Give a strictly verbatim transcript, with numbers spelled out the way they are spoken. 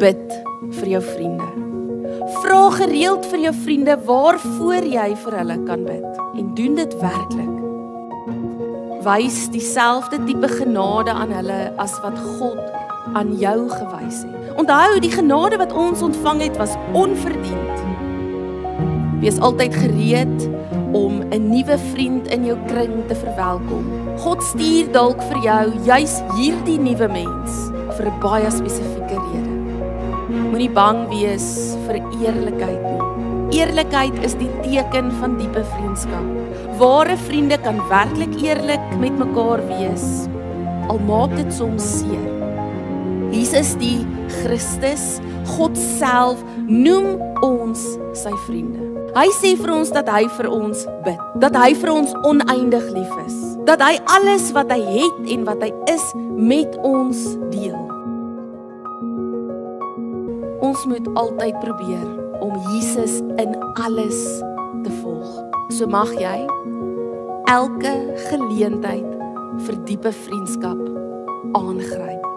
bid vir jou vriende. Vra gereeld vir jou vriende waarvoor jy vir hulle kan bid. En doen dit werklik. Wys dieselfde tipe genade aan hulle as wat God aan jou gewys het. Onthou, die genade wat ons ontvang het was onverdiend. Wees altyd gereed om 'n nuwe vriend in jou kring te verwelkom. God stuur dalk vir jou juis hierdie nuwe mens vir 'n baie spesifieke rede. Moenie bang wees vir eerlikheid nie. Eerlikheid is die teken van diepe vriendskap. Ware vriende kan werklik eerlik met mekaar wees, al maak dit soms seer. Jesus die Christus, God self, noem ons sy vriende. Hy sê vir ons dat hy vir ons bid, dat hy vir ons oneindig lief is, dat hy alles wat hy het en wat hy is met ons deel. Ons moet altyd probeer om Jesus in alles te volg. So mag jy elke geleentheid vir diepe vriendskap aangryp.